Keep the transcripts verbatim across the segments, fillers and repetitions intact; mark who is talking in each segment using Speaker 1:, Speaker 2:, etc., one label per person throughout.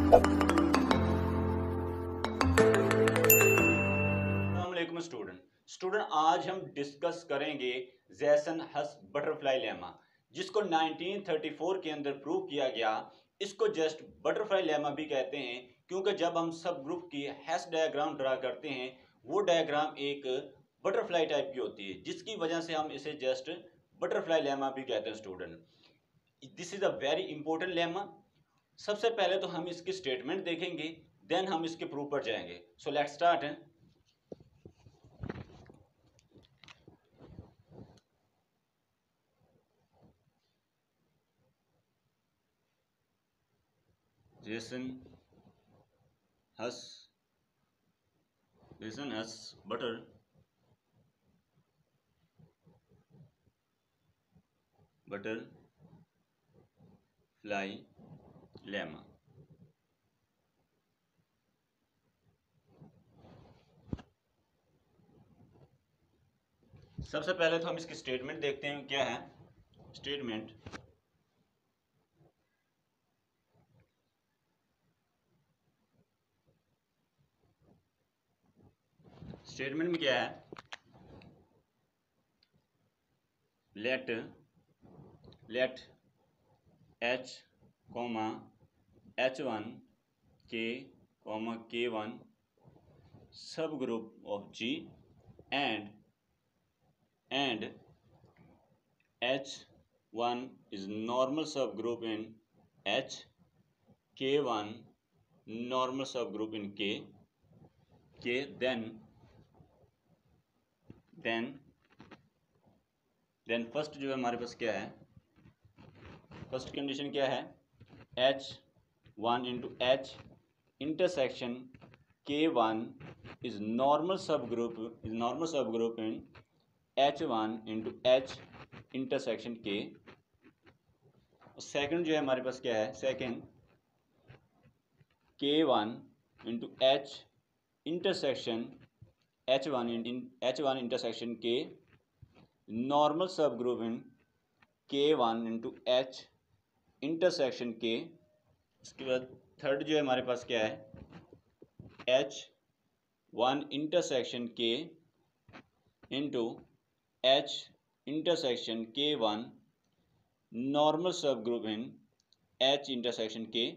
Speaker 1: अस्सलामुअलैकुम student student आज हम डिस्कस करेंगे ज़ेसन-हस बटरफ्लाई लेमा, जिसको नाइनटीन थर्टी फोर के अंदर प्रूव किया गया। इसको जस्ट बटरफ्लाई लेमा भी कहते हैं, क्योंकि जब हम सब ग्रुप की हैस डायग्राम ड्रा करते हैं वो डायग्राम एक बटरफ्लाई टाइप की होती है, जिसकी वजह से हम इसे जस्ट बटरफ्लाई लेमा भी कहते हैं। Student this is a very important lemma. सबसे पहले तो हम इसकी स्टेटमेंट देखेंगे, देन हम इसके प्रूफ पर जाएंगे। So let's start. Zassenhaus Zassenhaus butter butterfly lemma. सबसे पहले तो हम इसकी स्टेटमेंट देखते हैं क्या है। स्टेटमेंट स्टेटमेंट में क्या है, let let H comma H one K comma K one subgroup of G and and H one is normal subgroup in H, K one normal subgroup in K, K then then then first जो है हमारे पास क्या है, first condition क्या है, H one into H intersection K one is normal subgroup is normal subgroup in H one into H intersection K। Second जो है हमारे पास क्या है, second K one into H intersection H one in H one intersection K normal subgroup in K one into H intersection K। उसके बाद third जो है हमारे पास क्या है, H one intersection K into H intersection K one normal subgroup in H intersection K।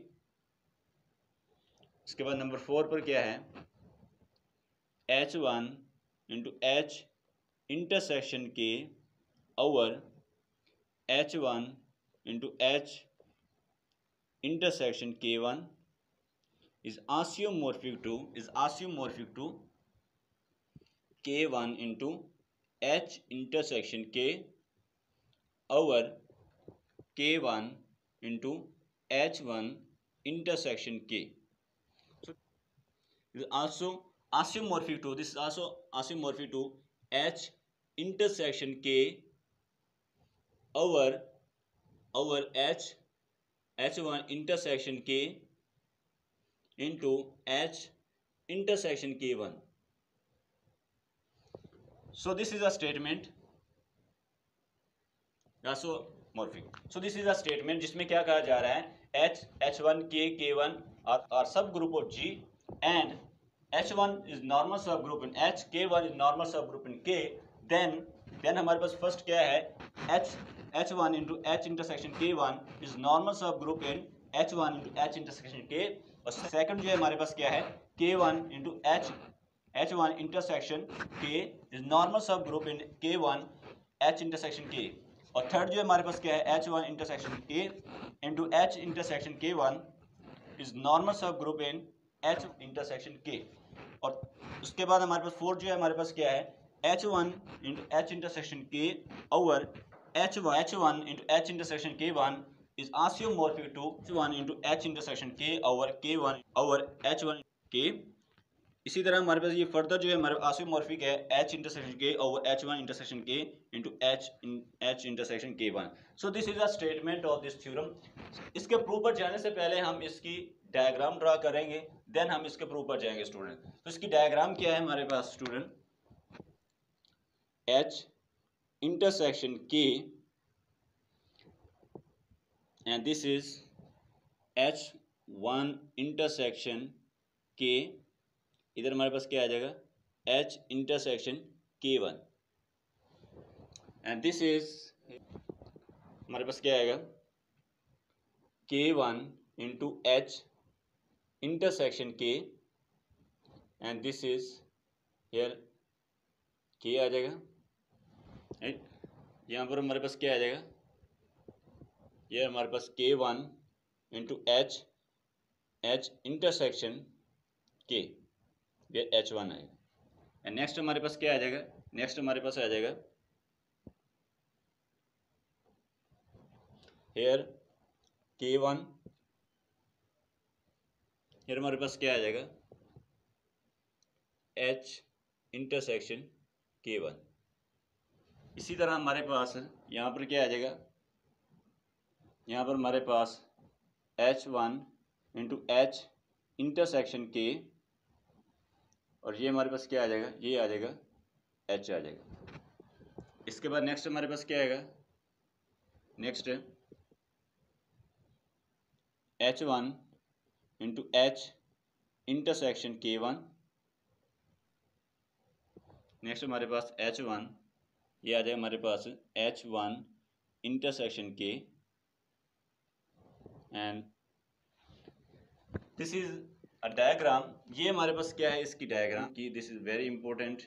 Speaker 1: इसके बाद नंबर फोर पर क्या है, H one into H intersection K over H one into H intersection K one is isomorphic to is isomorphic to K one into H intersection K over K one into H one intersection K. So it is also isomorphic to this is also isomorphic to H intersection K over over H H one intersection K into H intersection K one. So this is a statement isomorphic. So this is a statement जिसमें क्या कहा जा रहा है, H H one K K one are, are subgroup of G and H one is normal subgroup in H, K one is normal subgroup in K. Then then हमारे पास first क्या है, H H one into H intersection K one is normal subgroup in H one into H intersection K. और second जो है हमारे पास क्या है, K one into H H one intersection K is normal subgroup in K one H intersection K. और third जो है हमारे पास क्या है, H one intersection K into H intersection K one is normal subgroup in H intersection K. और उसके बाद हमारे पास फोर्थ जो है हमारे पास क्या है, H one into H intersection K over H one H one into H intersection K one is isomorphic to H one into H intersection K over K one over H one K. इसी तरह हमारे पास ये further जो है हमारे isomorphic है H intersection K over H one intersection K into H in H intersection K one. So this is a statement of this theorem. इसके प्रूफ पर जाने से पहले हम इसकी डायग्राम ड्रा करेंगे, देन हम इसके प्रूफ पर जाएंगे स्टूडेंट। तो इसकी डायग्राम क्या है हमारे पास student, H intersection K and this is H one intersection K, इधर हमारे पास क्या आ जाएगा, H intersection K one, and this is हमारे पास क्या आएगा, K one into H intersection K, and this is here K आ जाएगा, राइट। यहाँ पर हमारे पास क्या आ जाएगा, ये हमारे पास K one into H H intersection K, ये एच वन आएगा। एंड नेक्स्ट हमारे पास क्या आ जाएगा, नेक्स्ट हमारे पास आ जाएगा हेयर के वन, हेयर हमारे पास क्या आ जाएगा, एच इंटरसेक्शन के वन। इसी तरह हमारे पास यहाँ पर क्या आ जाएगा, यहाँ पर हमारे पास H one into H intersection K, और ये हमारे पास क्या आ जाएगा, ये आ जाएगा एच आ जाएगा। इसके बाद नेक्स्ट हमारे पास क्या आएगा, next H one into H intersection K one, next हमारे पास एच वन, ये आ जाएगा हमारे पास H one intersection K, and this is a diagram. ये हमारे पास क्या है, इसकी डायग्राम की, दिस इज वेरी इंपॉर्टेंट।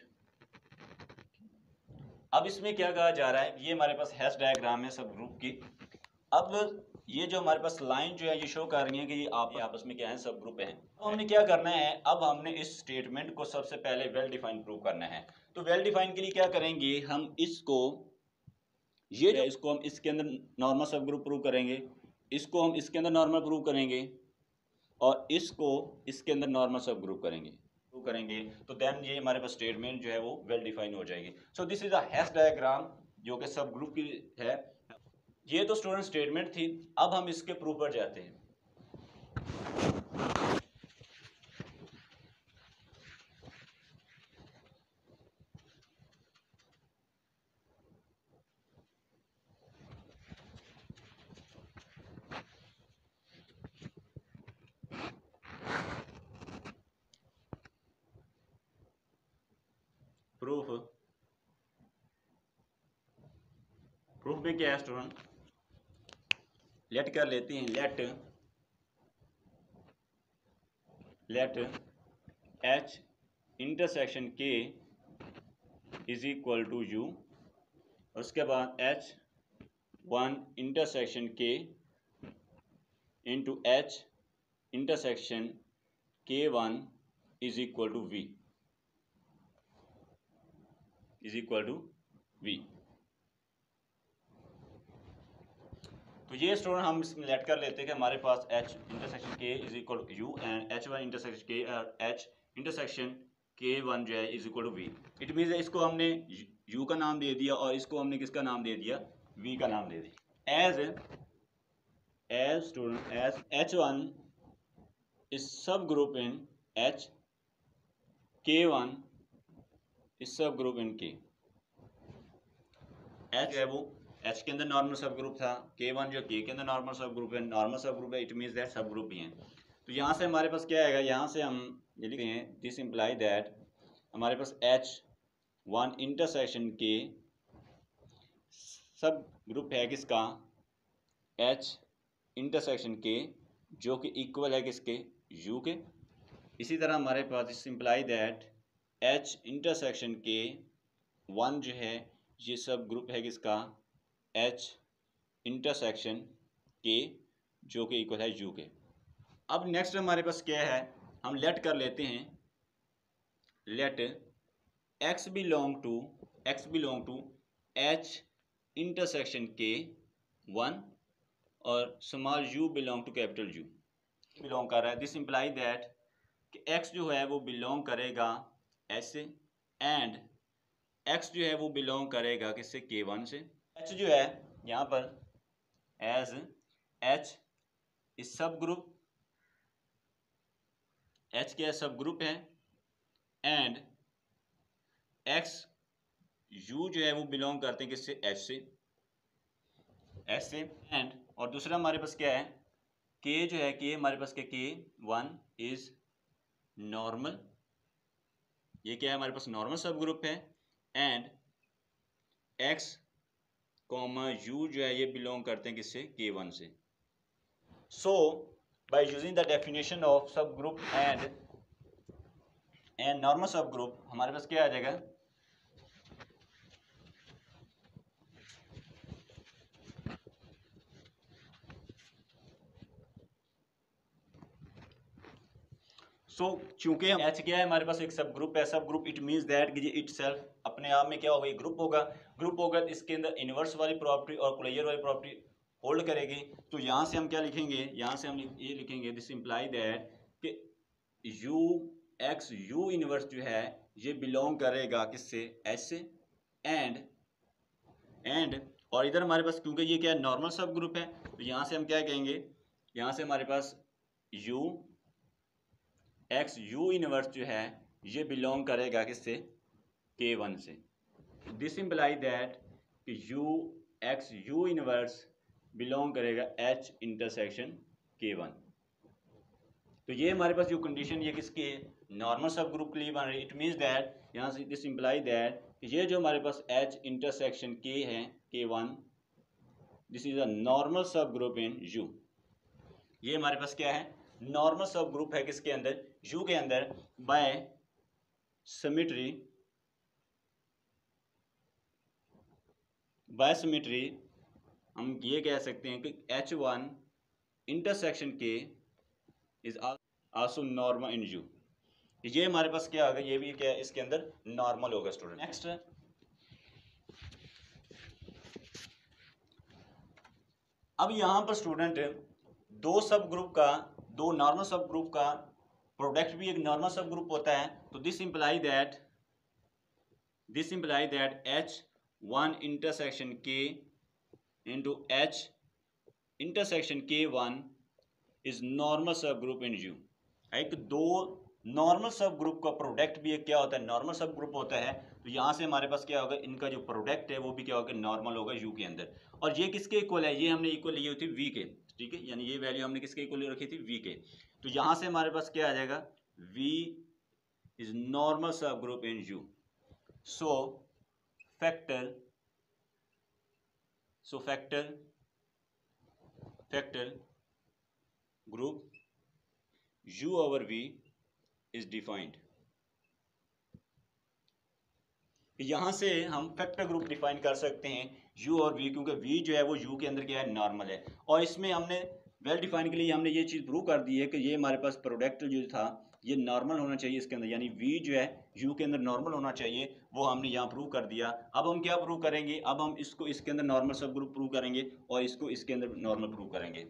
Speaker 1: अब इसमें क्या कहा जा रहा है, ये हमारे पास हैश डायग्राम है सब ग्रुप की। अब ये जो हमारे पास लाइन जो है ये शो कर रही है कि ये आप आपस में क्या है, सब ग्रुप हैं। तो हमने क्या करना है, अब हमने इस स्टेटमेंट को सबसे पहले वेल डिफाइंड प्रूव करना है। तो वेल डिफाइंड के लिए क्या करेंगे, हम इसको, ये जो इसको हम इसके अंदर नॉर्मल सब ग्रुप प्रूव करेंगे, इसको हम इसके अंदर नॉर्मल प्रूव करेंगे, और इसको इसके अंदर नॉर्मल सब ग्रुप करेंगे प्रूव करेंगे, तो देन ये हमारे पास स्टेटमेंट जो है वो वेल डिफाइन हो जाएगी। So this is a Hasse diagram जो कि सब ग्रुप की है। ये तो स्टूडेंट स्टेटमेंट थी, अब हम इसके प्रूफ पर जाते हैं। प्रूफ प्रूफ में क्या है स्टूडेंट, लेट कर लेते हैं, let let H intersection K is equal to U, उसके बाद H one intersection K into H intersection K one is equal to V, is equal to V. तो ये स्टूडेंट हम इसमें लेट कर लेते हैं कि हमारे पास H intersection K is equal to U, and H one intersection K और एच इंटरसेक्शन के वन जो है is equal to V. It means इसको हमने यू का नाम दे दिया और इसको हमने किसका नाम दे दिया, वी का नाम दे दिया। As as student as H one is subgroup in H, K one is subgroup in K. H है वो एच के अंदर नॉर्मल सब ग्रुप था, के वन जो के के अंदर नॉर्मल सब ग्रुप है, नॉर्मल सब ग्रुप है, it means that subgroup ही हैं। तो यहाँ से हमारे पास क्या आएगा, यहाँ से हम ये लिखते हैं, दिस इम्प्लाई दैट हमारे पास एच वन इंटरसेक्शन के सब ग्रुप है किसका, एच इंटरसेक्शन के, जो कि इक्वल है किसके, यू के। इसी तरह हमारे पास this imply that H intersection K one जो है ये सब ग्रुप है किसका, एच इंटरसेक्शन के, जो कि इक्वल है यू के। अब नेक्स्ट हमारे पास क्या है, हम लेट कर लेते हैं, let x belong to x belong to H intersection K one, और small u belong to capital U belong कर रहा है। दिस इम्प्लाई दैट कि एक्स जो है वो बिलोंग करेगा एच से, एंड एक्स जो है वो बिलोंग करेगा किससे, के वन से। एच जो है यहाँ पर एज एच इस सब ग्रुप, एच क्या सब ग्रुप है, एंड एक्स यू जो है वो बिलोंग करते हैं किससे, एच से, एच से। एंड और दूसरा हमारे पास क्या है, के जो है के हमारे पास क्या के वन इज नॉर्मल, ये क्या है हमारे पास नॉर्मल सब ग्रुप है, एंड एक्स कॉमा यू जो है ये बिलोंग करते हैं किससे के वन से। So by using the definition of subgroup and and normal subgroup हमारे पास क्या आ जाएगा, सो so, चूंकि एच क्या है हमारे पास एक सब ग्रुप है, सब ग्रुप इट मींस दैट कि ये इटसेल्फ अपने आप में क्या होगा, ग्रुप होगा, ग्रुप होगा तो इसके अंदर इनवर्स वाली प्रॉपर्टी और क्लोजर वाली प्रॉपर्टी होल्ड करेगी। तो यहाँ से हम क्या लिखेंगे, यहाँ से हम ये लिखेंगे दिस इम्प्लाई दैट कि यू एक्स यू इनवर्स जो है ये बिलोंग करेगा किससे, एच से, एंड एंड और इधर हमारे पास क्योंकि ये क्या है नॉर्मल सब ग्रुप है, तो यहाँ से हम क्या कहेंगे, यहाँ से हमारे पास यू एक्स यू इनवर्स जो है ये बिलोंग करेगा किससे, के वन से। दिस इम्प्लाई दैट कि u x u inverse belong करेगा एच इंटरसेक्शन के वन। तो ये हमारे पास जो कंडीशन ये किसके नॉर्मल सब ग्रुप के लिए बन रही है। इट मीन्स दैट यहाँ से दिस इम्प्लाई दैट ये जो हमारे पास एच इंटरसेक्शन के है K one, this is a normal subgroup in U. ये हमारे पास क्या है नॉर्मल सब ग्रुप है किसके अंदर, यू के अंदर, बाय सिमेट्री बाय सिमेट्री हम ये कह सकते हैं कि H one intersection K is also normal in U. ये हमारे पास क्या होगा, ये भी क्या है इसके अंदर नॉर्मल होगा स्टूडेंट। नेक्स्ट अब यहां पर स्टूडेंट दो सब ग्रुप का, दो नॉर्मल सब ग्रुप का प्रोडक्ट भी एक नॉर्मल सब ग्रुप होता है। तो this imply that this imply that H one intersection K into H intersection K one is normal subgroup in U. एक दो नॉर्मल सब ग्रुप का प्रोडक्ट भी एक क्या होता है नॉर्मल सब ग्रुप होता है। तो यहाँ से हमारे पास क्या होगा, इनका जो प्रोडक्ट है वो भी क्या होगा नॉर्मल होगा यू के अंदर। और ये किसके इक्वल है, ये हमने इक्वल ली हुई थी वी के, ठीक है, यानी ये वैल्यू हमने किसके इक्वल रखी थी वी के। तो यहाँ से हमारे पास क्या आ जाएगा, V is normal subgroup in U. So factor so factor factor group U over V is defined। यहां से हम फैक्टर ग्रुप डिफाइन कर सकते हैं U और V, क्योंकि V जो है वो U के अंदर क्या है नॉर्मल है। और इसमें हमने वेल डिफाइन के लिए हमने ये चीज़ प्रूव कर दी है कि ये हमारे पास प्रोडक्ट जो था ये नॉर्मल होना चाहिए इसके अंदर, यानी V जो है U के अंदर नॉर्मल होना चाहिए, वो हमने यहाँ प्रूव कर दिया। अब हम क्या प्रूव करेंगे, अब हम इसको इसके अंदर नॉर्मल सब ग्रुप प्रूव करेंगे और इसको इसके अंदर नॉर्मल प्रूव करेंगे।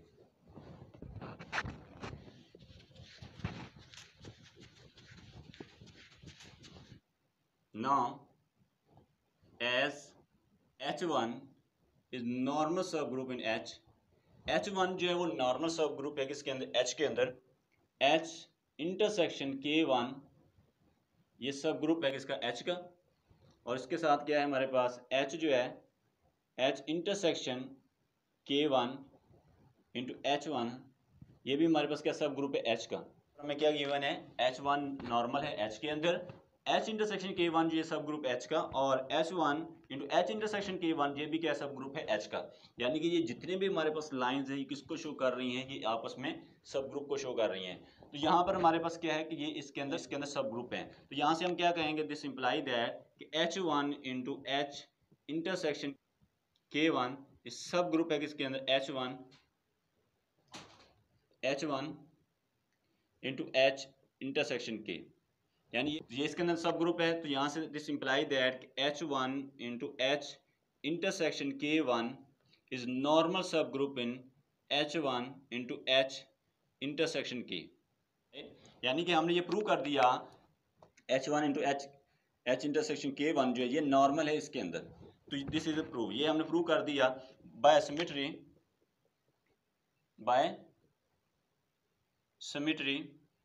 Speaker 1: Now as H one is normal subgroup in H, H one जो है वो नॉर्मल सब ग्रुप है किसके अंदर, H के अंदर। H इंटरसेक्शन के वन ये सब ग्रुप है किसका, H का। और इसके साथ क्या है हमारे पास H जो है H intersection K one into H one, ये भी हमारे पास क्या सब ग्रुप है H का। हमें क्या गिवन है, एच वन नॉर्मल है H के अंदर, H इंटरसेक्शन के वन ये सब ग्रुप H का, और H one into H intersection K one ये भी क्या सब ग्रुप है H का। यानी कि ये जितने भी हमारे पास लाइंस हैं ये किसको शो कर रही हैं, ये आपस में सब ग्रुप को शो कर रही हैं। तो यहाँ पर हमारे पास क्या है कि ये इसके अंदर इसके अंदर सब ग्रुप हैं। तो यहाँ से हम क्या कहेंगे, दिस इम्प्लाई दैट कि H one into H intersection K one is subgroup है किसके अंदर, H one H one into H intersection K, यानी ये इसके अंदर सब ग्रुप है। तो यहाँ से this imply that H one into H intersection K one is normal subgroup in H one into H intersection K. यानी कि हमने ये प्रूव कर दिया H one into H H intersection K one जो है ये नॉर्मल है इसके अंदर। तो दिस इज प्रूव, ये हमने प्रूव कर दिया by symmetry by symmetry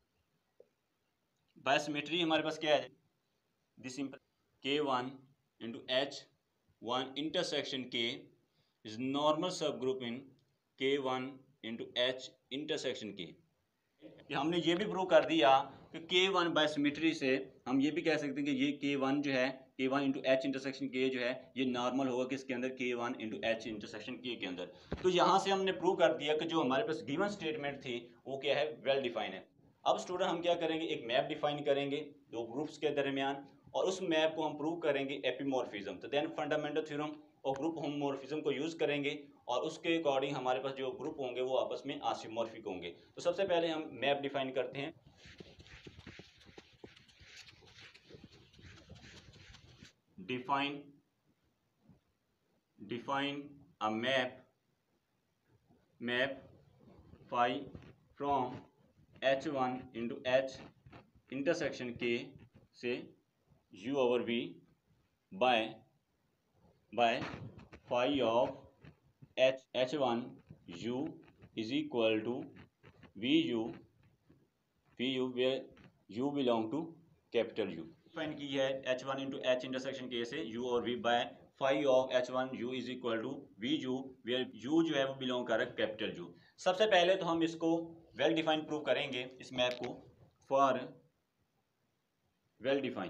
Speaker 1: by symmetry हमारे पास क्या है, this K one into H one intersection K is normal subgroup in K one into H intersection के। हमने ये भी प्रूव कर दिया कि के वन बाय सिमेट्री से हम ये भी कह सकते हैं कि ये के वन जो है K one into H intersection K जो है ये नॉर्मल होगा किसके अंदर, के वन इंटू एच इंटरसेक्शन के के अंदर। तो यहाँ से हमने प्रूव कर दिया कि जो हमारे पास गिवन स्टेटमेंट थी वो क्या है, वेल डिफाइन है। अब स्टूडेंट हम क्या करेंगे, एक मैप डिफाइन करेंगे दो ग्रुप्स के दरमियान और उस मैप को हम प्रूव करेंगे एपिमॉर्फिज्म। तो देन फंडामेंटल थ्योरम और ग्रुप होमोमॉर्फिज्म को यूज करेंगे और उसके अकॉर्डिंग हमारे पास जो ग्रुप होंगे वो आपस में आसिमॉर्फिक होंगे। तो सबसे पहले हम मैप डिफाइन करते हैं। Define define a map map phi from H one into H intersection K से u over v by by phi of H H one u is equal to V U V U where u belong to capital U। Define की है H one into H intersection K से u और v by phi of H one u is equal to V U where u जो है वो belong कर capital U। सबसे पहले तो हम इसको वेल डिफाइन प्रूव करेंगे इस मैप को। For well define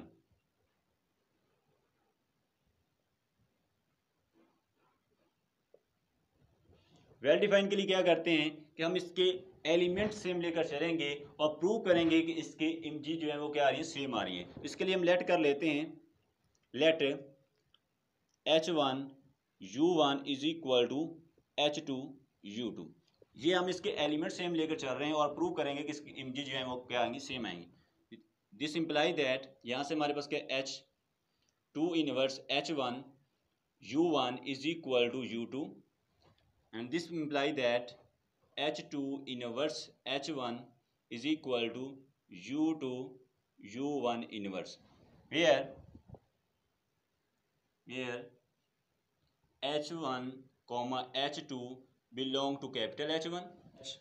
Speaker 1: well define के लिए क्या करते हैं कि हम इसके एलिमेंट सेम लेकर चलेंगे और प्रूव करेंगे कि इसके इमेज जो है वो क्या आ रही है, सेम आ रही है। इसके लिए हम लेट कर लेते हैं, let H one U one is equal to H two U two. ये हम इसके एलिमेंट सेम लेकर चल रहे हैं और प्रूव करेंगे कि इसकी इमेज जो है वो क्या आएंगी, सेम आएंगी। दिस इम्प्लाई दैट यहाँ से हमारे पास क्या H two inverse H one U one is equal to U two and this imply that H two inverse H one is equal to U two U one inverse where where H one comma H two belong to capital H one.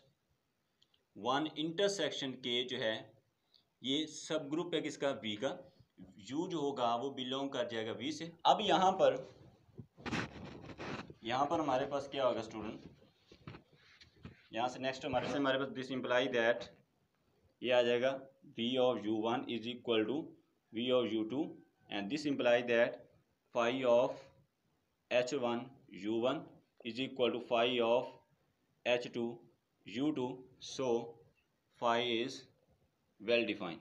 Speaker 1: One intersection K जो है ये सब group है किसका, V का। U जो होगा वो बिलोंग कर जाएगा V से। अब यहाँ पर यहाँ पर हमारे पास क्या होगा स्टूडेंट, यहाँ से नेक्स्ट हमारे से हमारे पास दिस इम्प्लाई दैट ये आ जाएगा v of U one is equal to v of U two and this imply that phi of H one U one is equal to phi of H two U two. So phi is well defined.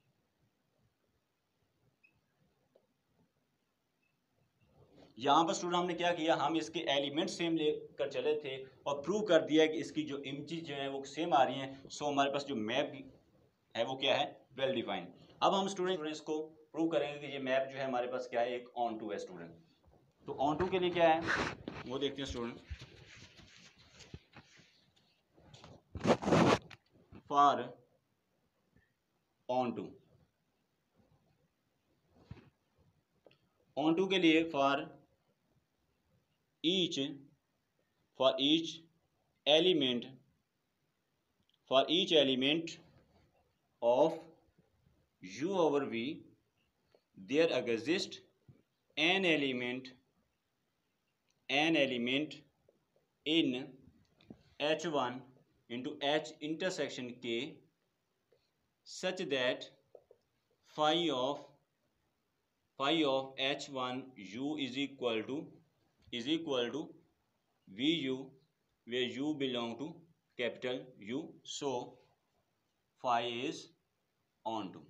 Speaker 1: यहाँ पर student हमने क्या किया, हम इसके element same लेकर चले थे और प्रूव कर दिया कि इसकी जो इमेजेस जो है वो सेम आ रही हैं। सो हमारे पास जो मैप है वो क्या है, वेल डिफाइंड। अब हम स्टूडेंट इसको प्रूव करेंगे कि ये मैप जो है हमारे पास क्या है, एक ऑन टू है स्टूडेंट। तो ऑन टू के लिए क्या है वो देखते हैं student. For onto onto के लिए for each for each element for each element of U over V there exists an element an element in H one into H intersection K such that phi of phi of H one U is equal to is equal to V U where U belong to capital U. So phi is on to।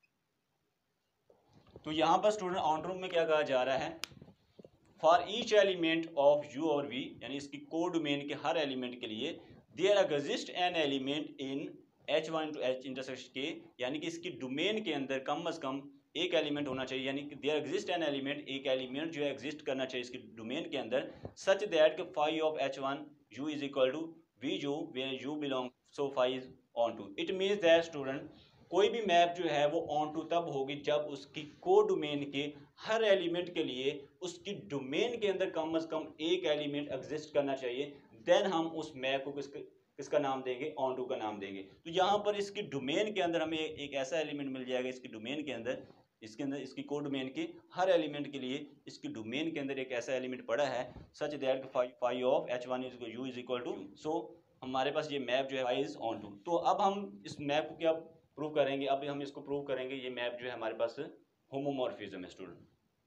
Speaker 1: तो यहाँ पर student on to में क्या कहा जा रहा है, for each element of U और V यानी इसकी को डोमेन के हर एलिमेंट के लिए there exist an element in H one to H intersection K, यानी कि इसकी डोमेन के अंदर कम अज कम एक एलिमेंट होना चाहिए, यानी कि देयर एग्जिस्ट एन एलिमेंट, एक एलिमेंट जो है एग्जिस्ट करना चाहिए इसके डोमेन के अंदर, सच दैट कि phi of H one U is equal to V U where U belong, so phi is onto. It means that student कोई भी मैप जो है वो ऑन टू तब होगी जब उसकी को डोमेन के हर एलिमेंट के लिए उसकी डोमेन के अंदर कम अज कम एक एलिमेंट एग्जिस्ट करना चाहिए। देन हम उस मैप को किसके किसका नाम देंगे, ऑन टू का नाम देंगे। तो यहाँ पर इसकी डोमेन के अंदर हमें एक ऐसा एलिमेंट मिल जाएगा, इसकी डोमेन के अंदर इसके अंदर इसकी को डोमेन के हर एलिमेंट के लिए इसकी डोमेन के अंदर एक ऐसा एलिमेंट पड़ा है such that phi of H one is U is equal to, so हमारे पास ये मैप जो है फाई इज ऑन टू। तो अब हम इस मैप को क्या प्रूव करेंगे, अब हम इसको प्रूव करेंगे ये मैप जो है हमारे पास होमोमॉर्फिज्म है student.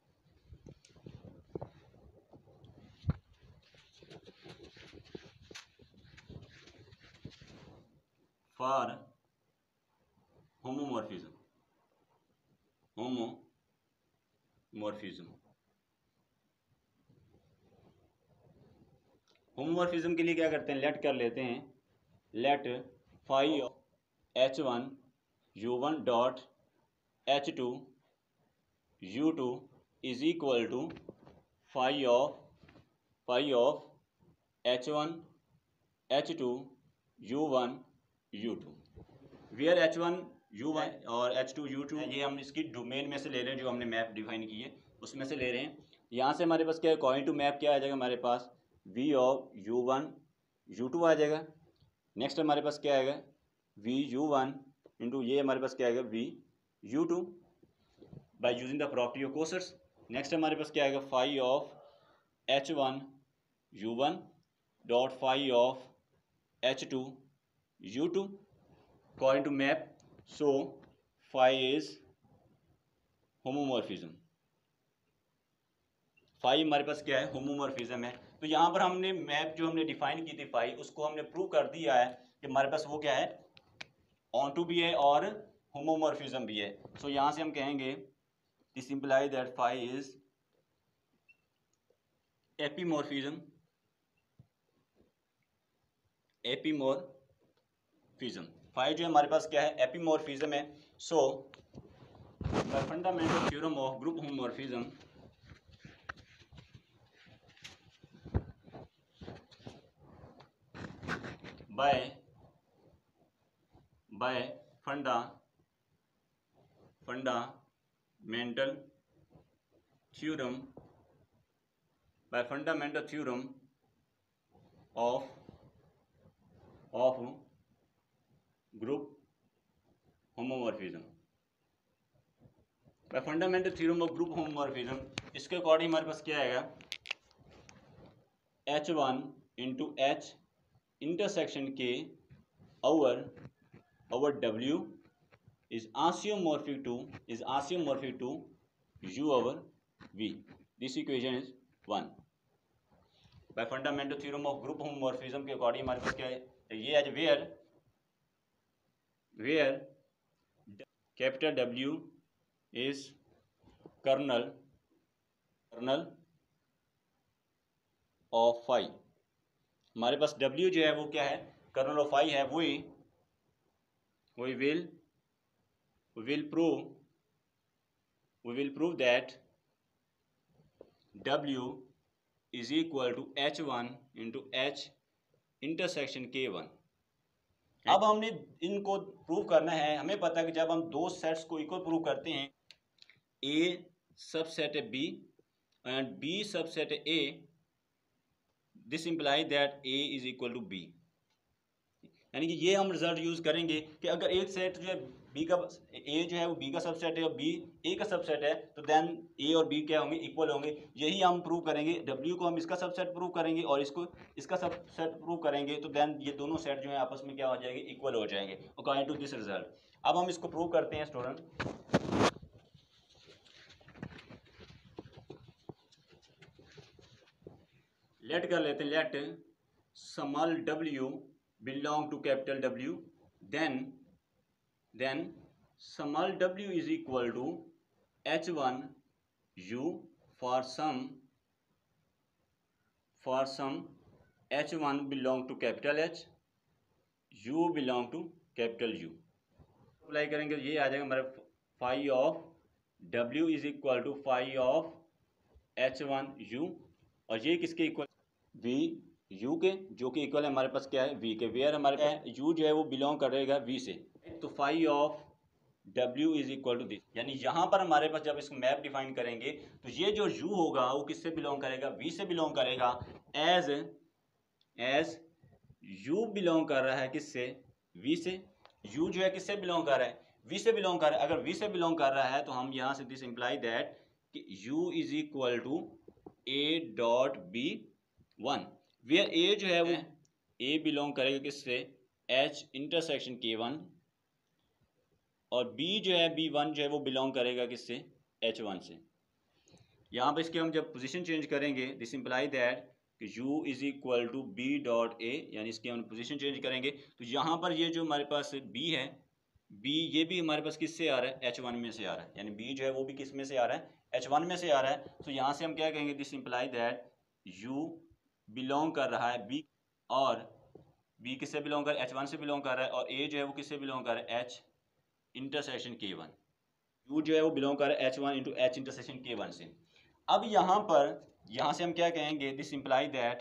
Speaker 1: For homomorphism, homomorphism homomorphism के लिए क्या करते हैं, लेट कर लेते हैं, let phi of H one U one dot H two U two is equal to phi of phi of H one H two U one U two, where H one U one और H two U two ये हम इसकी domain में से ले रहे हैं, जो हमने मैप डिफाइन की है उसमें से ले रहे हैं। यहाँ से हमारे पास क्या है, अकॉर्डिंग टू मैप क्या आ जाएगा हमारे पास, V of U one U two आ जाएगा। नेक्स्ट हमारे पास क्या आएगा, वी यू वन इंटू ये हमारे पास क्या आएगा, V U two by using the property of cosets. Next हमारे पास क्या आएगा, phi of H one U one dot phi of H two U two according to map. So phi is homomorphism, phi हमारे पास क्या है, homomorphism है। तो यहाँ पर हमने मैप जो हमने डिफाइन की थी फाई, उसको हमने प्रूव कर दिया है कि हमारे पास वो क्या है, ऑन टू भी है और होमोमॉर्फिज्म भी है। सो so, यहाँ से हम कहेंगे this imply that phi is epimorphism, epimorphism phi जो हमारे पास क्या है, एपीमॉर्फिज्म है। So the fundamental theorem of group homomorphism by by funda fundamental theorem by fundamental theorem of of group homomorphism by fundamental theorem of group homomorphism। इसके according हमारे पास क्या आएगा, H one into H intersection K our our W is axiomorphic to is axiomorphic to U over V. This equation is one. By fundamental theorem of group homomorphism के according हमारे पास क्या है, ये है where where capital W is kernel kernel of phi। हमारे पास W जो है वो क्या है, कर्नल ऑफ फाई है। वही we will we will prove we will prove that W is equal to H one into H intersection K one. अब हमने इनको प्रूव करना है। हमें पता है कि जब हम दो सेट्स को इक्वल प्रूव करते हैं, A सबसेट है B and B सबसेट है A, this imply that A is equal to B। यानी कि ये हम रिजल्ट यूज करेंगे कि अगर एक सेट जो है B का A जो है वो B का सबसेट है और B A का सबसेट है, तो देन A और B क्या होंगे, इक्वल होंगे। यही हम प्रूव करेंगे, W को हम इसका सबसेट प्रूव करेंगे और इसको इसका सबसेट प्रूव करेंगे, तो देन ये दोनों सेट जो है आपस में क्या हो जाएंगे, इक्वल हो जाएंगे अकॉर्डिंग टू दिस रिजल्ट। अब हम इसको प्रूव करते हैं स्टूडेंट। लेट कर लेते हैं, let small w belong to capital W, then then small w is equal to H one u for some for some H one belong to capital H, u belong to capital U। Apply करेंगे ये आ जाएगा हमारे phi of w is equal to phi of H one u, और ये किसके equal, V U के, जो कि इक्वल है हमारे पास क्या है, V के। वेयर हमारे पास U जो है वो बिलोंग करेगा V से, तो phi of W is equal to this. यानी यहाँ पर हमारे पास जब इसको मैप डिफाइन करेंगे तो ये जो U होगा वो किससे बिलोंग करेगा, V से बिलोंग करेगा। एज एज U बिलोंग कर रहा है किससे, V से। U जो है किससे बिलोंग कर रहा है, V से बिलोंग कर रहा है। अगर V से बिलोंग कर रहा है तो हम यहाँ से दिस इम्प्लाई दैट कि U is equal to A dot B one, where A जो है वो ए बिलोंग करेगा किससे, एच इंटरसेक्शन के वन, और बी जो है बी वन जो है वो बिलोंग करेगा किससे, एच वन से। यहाँ पे इसके हम जब पोजीशन चेंज करेंगे, दिस इम्प्लाई दैट कि u is equal to B dot A, यानी इसकी हम पोजीशन चेंज करेंगे तो यहाँ पर ये जो हमारे पास b है, b ये भी हमारे पास किससे आ रहा है, एच वन में से आ रहा है, यानी b जो है वो भी किस में से आ रहा है, एच वन में से आ रहा है। तो यहाँ से हम क्या कहेंगे, this imply that u belong कर रहा है b, और b किससे बिलोंग कर रहा है, एच वन से बिलोंग कर रहा है, और a जो है वो किससे बिलोंग कर रहा है, h intersection K one. u जो है वो बिलोंग कर रहा है H one into H intersection K one से। अब यहाँ पर यहाँ से हम क्या कहेंगे, this imply that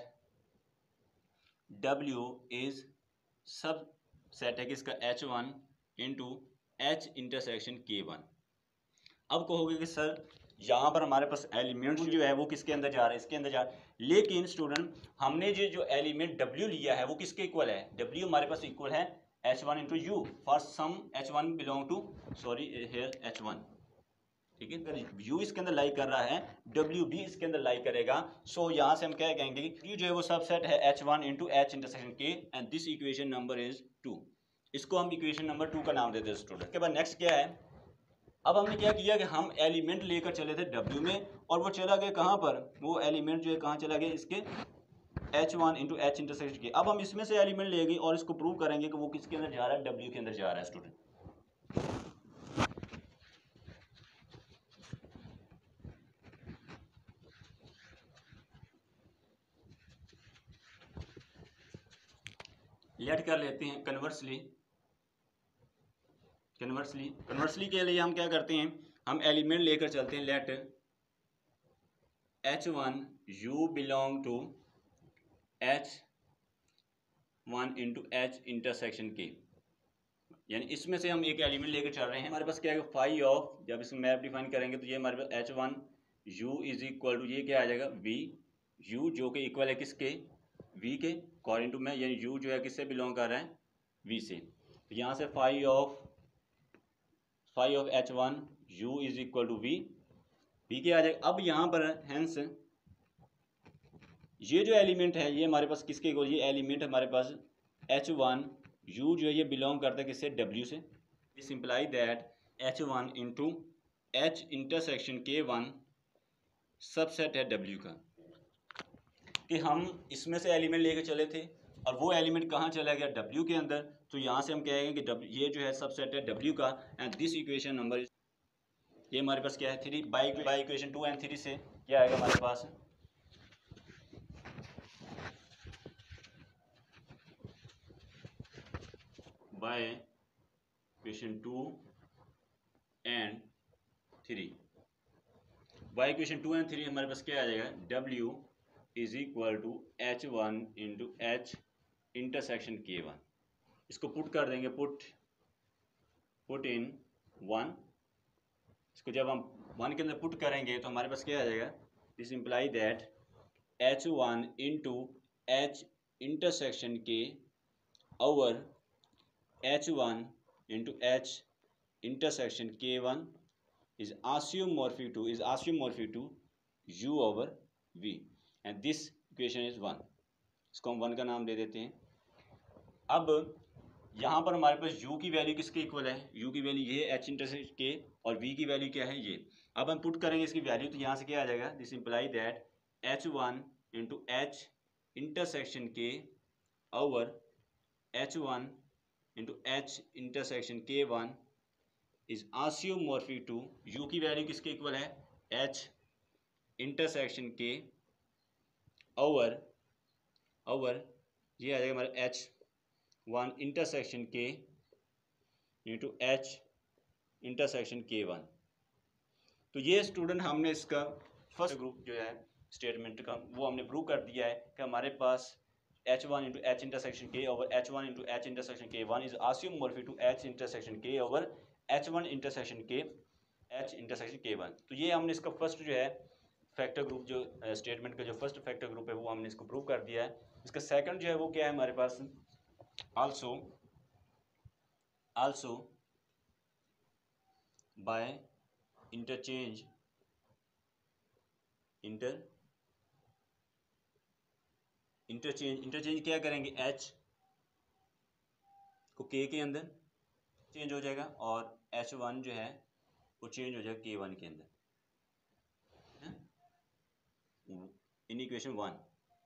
Speaker 1: W is subset है किसका, H one into H intersection K one. अब कहोगे कि सर यहाँ पर हमारे पास एलिमेंट जो है वो किसके अंदर जा रहा है, इसके अंदर जा रहा है, लेकिन स्टूडेंट हमने जो जो एलिमेंट W लिया है वो किसके इक्वल है, W हमारे पास इक्वल है H one into U, for some H one belong to, sorry here H one, ठीक है। अगर u इसके अंदर लाई कर रहा है, w भी इसके अंदर लाई करेगा। सो so, यहाँ से हम क्या कहेंगे कि u जो है वो सबसेट है H one into H intersection K, and this equation number is two. इसको हम इक्वेशन नंबर टू का नाम देते हैं स्टूडेंट। के बाद नेक्स्ट क्या है, अब हमने क्या किया कि हम एलिमेंट लेकर चले थे w में, और वो चला गया कहाँ पर, वो एलिमेंट जो है कहाँ चला गया, इसके H one into H intersection K. अब हम इसमें से एलिमेंट लेंगे और इसको प्रूव करेंगे कि वो किसके अंदर जा रहा है, w के अंदर जा रहा है स्टूडेंट। लेट कर लेते हैं कन्वर्सली, कन्वर्सली कन्वर्सली के लिए हम क्या करते हैं, हम एलिमेंट लेकर चलते हैं, let H one U belong to H one into H intersection K, यानी इसमें से हम एक एलिमेंट लेकर चल रहे हैं। हमारे पास क्या है, फाई ऑफ, जब इसमें मैप डिफाइन करेंगे तो ये हमारे पास H one U is equal to, ये क्या आ जाएगा, वी यू जो कि इक्वल है किसके, v के, अकॉर्डिंग टू मैं, यानी u जो है किससे बिलोंग कर रहा है, v से। तो यहाँ से phi of phi of H one U is equal to V, V के आ जाएगा। अब यहाँ पर हेंस ये जो एलिमेंट है ये हमारे पास किसके इक्वल, ये एलिमेंट हमारे पास एच वन यू जो है ये बिलोंग करता है किससे, w से। This imply that H one into H intersection K one subset है w का, कि हम इसमें से एलिमेंट लेके चले थे और वो एलिमेंट कहाँ चला गया, W के अंदर। तो यहाँ से हम कहेंगे कि W ये जो है सबसेट है W का, एंड दिस इक्वेशन नंबर, ये हमारे पास क्या है, three, by by equation two and three से क्या आएगा हमारे पास, by equation two and three, by equation two and three हमारे पास क्या आ जाएगा, W is equal to H one into H intersection K one. इसको पुट कर देंगे, पुट पुट इन वन, इसको जब हम वन के अंदर पुट करेंगे तो हमारे पास क्या आ जाएगा, this imply that H one into H intersection K over H one into H intersection K one is isomorphic to is isomorphic to u over v, and this equation is one. इसको हम one का नाम दे देते हैं। अब यहाँ पर हमारे पास u की वैल्यू किसके इक्वल है, u की वैल्यू ये h इंटरसेक्शन के, और v की वैल्यू क्या है ये। अब हम पुट करेंगे इसकी वैल्यू, तो यहाँ से क्या आ जाएगा, this imply that H one into H intersection K over H one into H intersection K one is isomorphic to, u की वैल्यू किसके इक्वल है, h intersection K over over ये आ जाएगा हमारा H one intersection K into H intersection K one. तो ये student हमने इसका फर्स्ट ग्रुप जो है स्टेटमेंट का वो हमने प्रूव कर दिया है कि हमारे पास H one into H intersection K over H one into H intersection K one is isomorphic to H intersection K over H one intersection K H intersection K one. तो ये हमने इसका फर्स्ट जो है फैक्टर ग्रुप, जो statement का जो first factor group है वो हमने इसको प्रूव कर दिया है। इसका सेकंड जो है वो क्या है हमारे पास, also also by interchange inter interchange interchange क्या करेंगे, एच को के के अंदर चेंज हो जाएगा और एच वन जो है वो चेंज हो जाएगा के वन के अंदर इन इक्वेशन वन।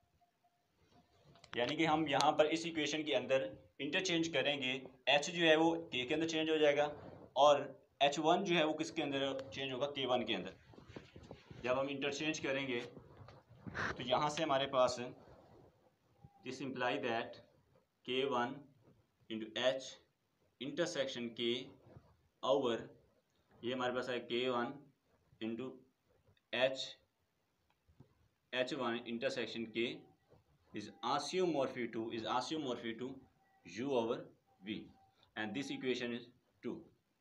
Speaker 1: यानी कि हम यहाँ पर इस इक्वेशन के अंदर इंटरचेंज करेंगे, एच जो है वो के के अंदर चेंज हो जाएगा और एच वन जो है वो किसके अंदर चेंज होगा, के वन के अंदर। जब हम इंटरचेंज करेंगे तो यहाँ से हमारे पास this imply that K one into H intersection K over, ये हमारे पास है K one into H H one intersection K is isomorphic to is isomorphic to u over v, and this equation is two.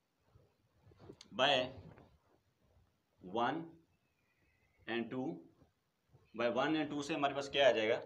Speaker 1: By one and two, by one and two से हमारे पास क्या आ जाएगा,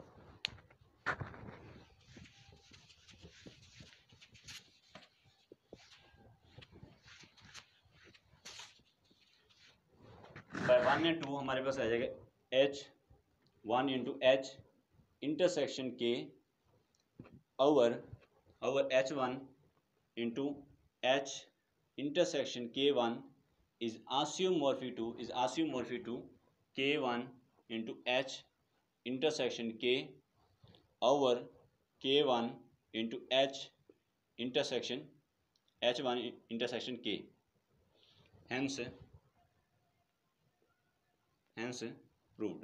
Speaker 1: by one and two हमारे पास आ जाएगा h one into H intersection K over over H one into H intersection K one is isomorphic to is isomorphic to K one into H intersection K over K one into H intersection H one intersection K. Hence hence proved.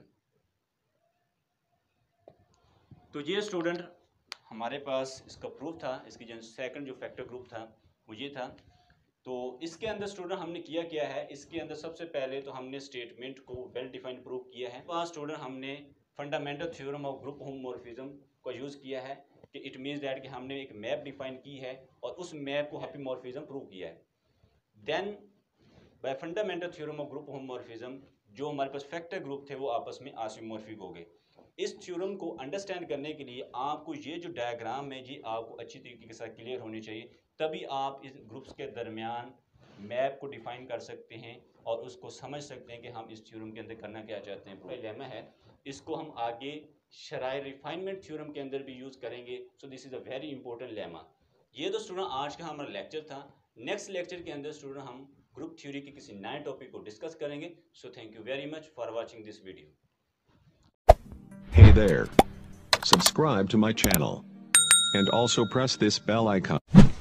Speaker 1: तो ये student हमारे पास इसका proof था, इसकी जो second जो factor group था वो ये था। तो इसके अंदर स्टूडेंट हमने किया क्या है, इसके अंदर सबसे पहले तो हमने स्टेटमेंट को वेल डिफाइंड प्रूव किया है। पास स्टूडेंट हमने fundamental theorem of group homomorphism को यूज़ किया है कि इट मीन्स दैट कि हमने एक मैप डिफाइन की है और उस मैप को हैप्पीमॉर्फिज्म प्रूव किया है। Then by fundamental theorem of group homomorphism जो हमारे पास फैक्टर ग्रुप थे वो आपस में आसियोमॉर्फिक हो गए। इस थ्योरम को अंडरस्टैंड करने के लिए आपको ये जो डायग्राम है जी आपको अच्छी तरीके के साथ क्लियर होनी चाहिए, तभी आप इस ग्रुप्स के दरमियान मैप को डिफाइन कर सकते हैं और उसको समझ सकते हैं कि हम इस थ्योरम के अंदर करना क्या चाहते हैं। पूरा लेमा है, इसको हम आगे शराय रिफाइनमेंट थ्योरम के अंदर भी यूज़ करेंगे। So this is a very important lemma. ये तो स्टूडेंट आज का हमारा लेक्चर था। नेक्स्ट लेक्चर के अंदर स्टूडेंट हम ग्रुप थ्योरी के किसी नए टॉपिक को डिस्कस करेंगे। So thank you very much for watching this video.
Speaker 2: Hey there. Subscribe to my channel. And also press this bell icon.